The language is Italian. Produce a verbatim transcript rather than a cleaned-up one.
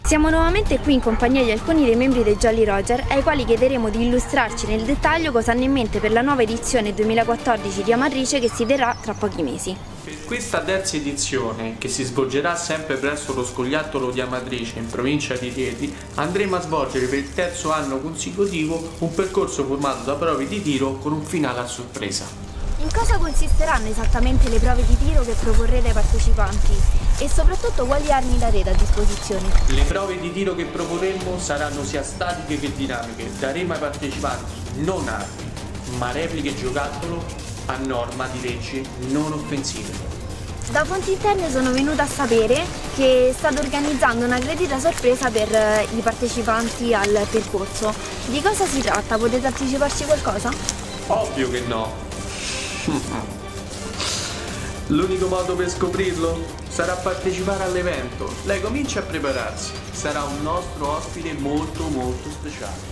Siamo nuovamente qui in compagnia di alcuni dei membri dei Jolly Roger, ai quali chiederemo di illustrarci nel dettaglio cosa hanno in mente per la nuova edizione duemilaquattordici di Amatrice che si terrà tra pochi mesi. Per questa terza edizione, che si svolgerà sempre presso lo scoiattolo di Amatrice in provincia di Rieti, andremo a svolgere per il terzo anno consecutivo un percorso formato da prove di tiro con un finale a sorpresa. In cosa consisteranno esattamente le prove di tiro che proporrete ai partecipanti e soprattutto quali armi darete a disposizione? Le prove di tiro che proporremo saranno sia statiche che dinamiche. Daremo ai partecipanti non armi, ma repliche giocattolo a norma di leggi non offensive. Da fonti interne sono venuta a sapere che state organizzando una gradita sorpresa per i partecipanti al percorso. Di cosa si tratta? Potete anticiparci qualcosa? Ovvio che no. L'unico modo per scoprirlo sarà partecipare all'evento. Lei comincia a prepararsi. Sarà un nostro ospite molto molto speciale.